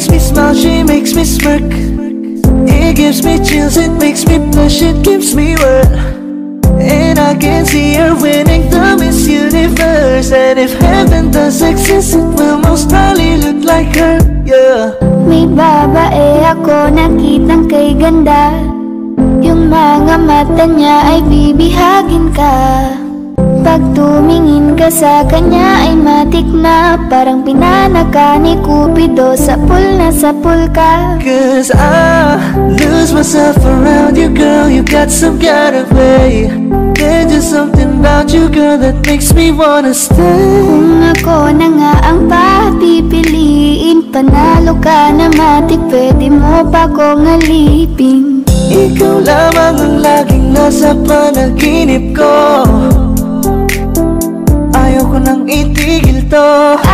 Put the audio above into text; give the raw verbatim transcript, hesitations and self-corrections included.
makes me smile, she makes me smirk. It gives me chills, it makes me blush, it gives me word. And I can see her winning the Miss Universe. And if heaven does exist, it will most probably look like her, yeah. May babae ako nakitang kay ganda. Yung mga mata niya ay bibihagin ka. Pag tumingin ka sa kanya ay matik na. Parang pinanaka ni Cupido, sa pool na sa pool ka. Cause I lose myself around you, girl. You got some kind of way. There's just something about you, girl, that makes me wanna stay. Kung ako na nga ang papipiliin, panalo ka na matik, pwede mo pa kong alipin. Ikaw lamang ang laging nasa panaginip ko. Ayaw ko nang itigil to.